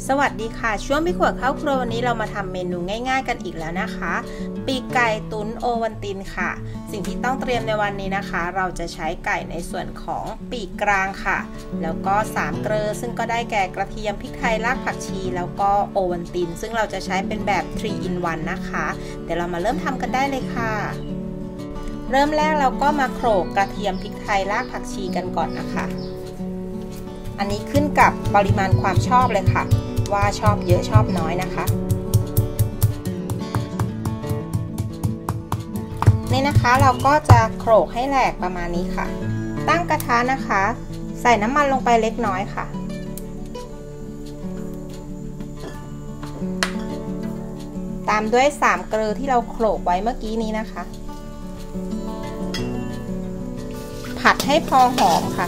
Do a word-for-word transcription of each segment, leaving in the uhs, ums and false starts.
สวัสดีค่ะช่วงพี่ขวดเข้าครัววันนี้เรามาทำเมนูง่ายๆกันอีกแล้วนะคะปีกไก่ตุ๋นโอวัลตินค่ะสิ่งที่ต้องเตรียมในวันนี้นะคะเราจะใช้ไก่ในส่วนของปีกกลางค่ะแล้วก็สามเกลือซึ่งก็ได้แก่กระเทียมพริกไทยรากผักชีแล้วก็โอวัลตินซึ่งเราจะใช้เป็นแบบ ทรี อิน วัน นะคะเดี๋ยวเรามาเริ่มทำกันได้เลยค่ะเริ่มแรกเราก็มาโขลกกระเทียมพริกไทยรากผักชีกันก่อนนะคะอันนี้ขึ้นกับปริมาณความชอบเลยค่ะว่าชอบเยอะชอบน้อยนะคะนี่นะคะเราก็จะโขลกให้แหลกประมาณนี้ค่ะตั้งกระทะนะคะใส่น้ำมันลงไปเล็กน้อยค่ะตามด้วยสามเกลือที่เราโขลกไว้เมื่อกี้นี้นะคะผัดให้พอหอมค่ะ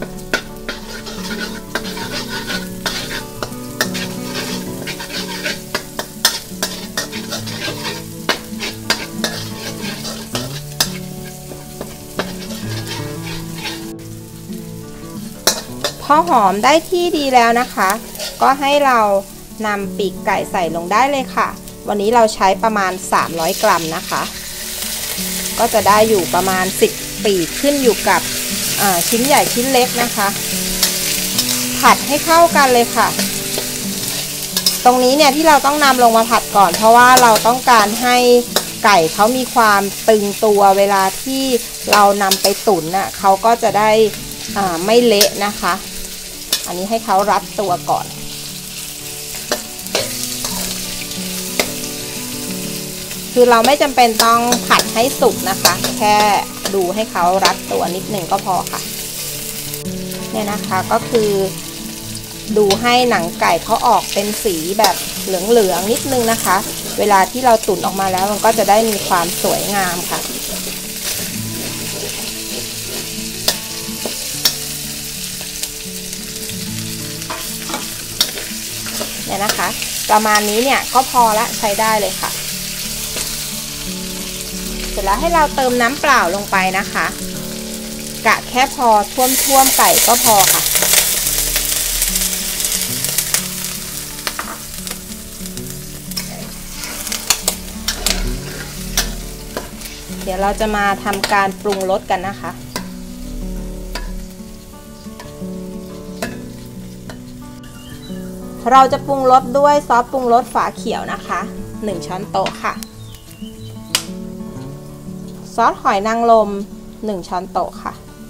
พอหอมได้ที่ดีแล้วนะคะก็ให้เรานำปีกไก่ใส่ลงได้เลยค่ะวันนี้เราใช้ประมาณสามร้อยกรัมนะคะก็จะได้อยู่ประมาณสิบปีกขึ้นอยู่กับชิ้นใหญ่ชิ้นเล็กนะคะผัดให้เข้ากันเลยค่ะตรงนี้เนี่ยที่เราต้องนำลงมาผัดก่อนเพราะว่าเราต้องการให้ไก่เขามีความตึงตัวเวลาที่เรานำไปตุ๋นน่ะเขาก็จะได้ไม่เละนะคะอันนี้ให้เขารัดตัวก่อนคือเราไม่จำเป็นต้องผัดให้สุกนะคะแค่ดูให้เขารัดตัวนิดหนึ่งก็พอค่ะเนี่ยนะคะก็คือดูให้หนังไก่เขาออกเป็นสีแบบเหลืองๆนิดนึงนะคะเวลาที่เราตุ๋นออกมาแล้วมันก็จะได้มีความสวยงามค่ะเนี่ยนะคะประมาณนี้เนี่ยก็พอละใช้ได้เลยค่ะเสร็จแล้วให้เราเติมน้ำเปล่าลงไปนะคะกะแค่พอท่วมๆไก่ก็พอค่ะเดี๋ยวเราจะมาทำการปรุงรสกันนะคะเราจะปรุงรสด้วยซอสปรุงรสฝาเขียวนะคะหนึ่งช้อนโต๊ะค่ะซอสหอยนางรมหนึ่งช้อนโต๊ะค่ะ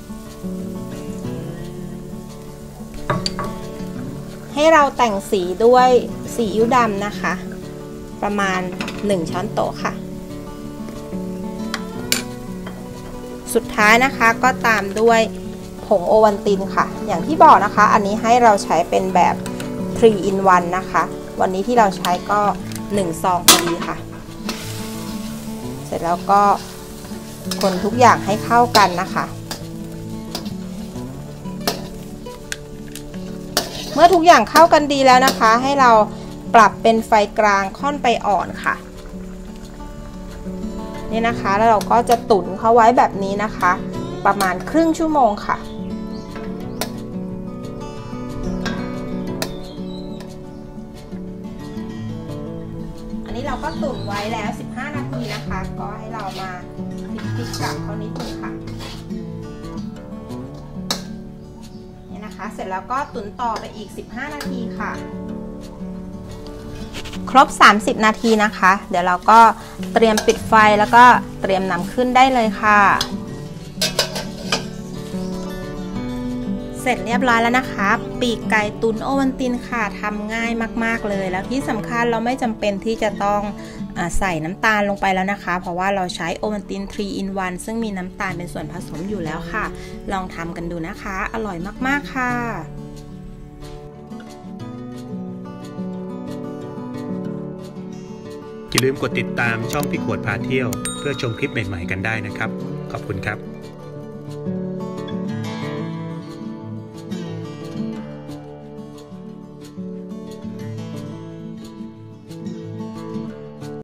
ให้เราแต่งสีด้วยซีอิ๊วดำนะคะประมาณหนึ่งช้อนโต๊ะค่ะสุดท้ายนะคะก็ตามด้วยผงโอวัลตินค่ะอย่างที่บอกนะคะอันนี้ให้เราใช้เป็นแบบ ทรี อิน วัน นะคะวันนี้ที่เราใช้ก็หนึ่งซองพอดีค่ะเสร็จแล้วก็คนทุกอย่างให้เข้ากันนะคะเมื่อทุกอย่างเข้ากันดีแล้วนะคะให้เราปรับเป็นไฟกลางค่อนไปอ่อนค่ะนี่นะคะแล้วเราก็จะตุ๋นเขาไว้แบบนี้นะคะประมาณครึ่งชั่วโมงค่ะอันนี้เราก็ตุ๋นไว้แล้วสิบห้านาทีนะคะก็ให้เรามาพลิกๆกลับเขานิดนึงค่ะนี่นะคะเสร็จแล้วก็ตุ๋นต่อไปอีกสิบห้านาทีค่ะครบสามสิบนาทีนะคะเดี๋ยวเราก็เตรียมปิดไฟแล้วก็เตรียมนำขึ้นได้เลยค่ะเสร็จเรียบร้อยแล้วนะคะปีกไก่ตุ๋นโอวัลตินค่ะทำง่ายมากๆเลยแล้วที่สำคัญเราไม่จำเป็นที่จะต้องใส่น้ำตาลลงไปแล้วนะคะเพราะว่าเราใช้โอวัลติน ทรี อิน วัน ซึ่งมีน้ำตาลเป็นส่วนผสมอยู่แล้วค่ะลองทำกันดูนะคะอร่อยมากๆค่ะอย่าลืมกดติดตามช่องพี่ขวดพาเที่ยวเพื่อชมคลิปใหม่ๆกันได้นะครับขอบคุณครับ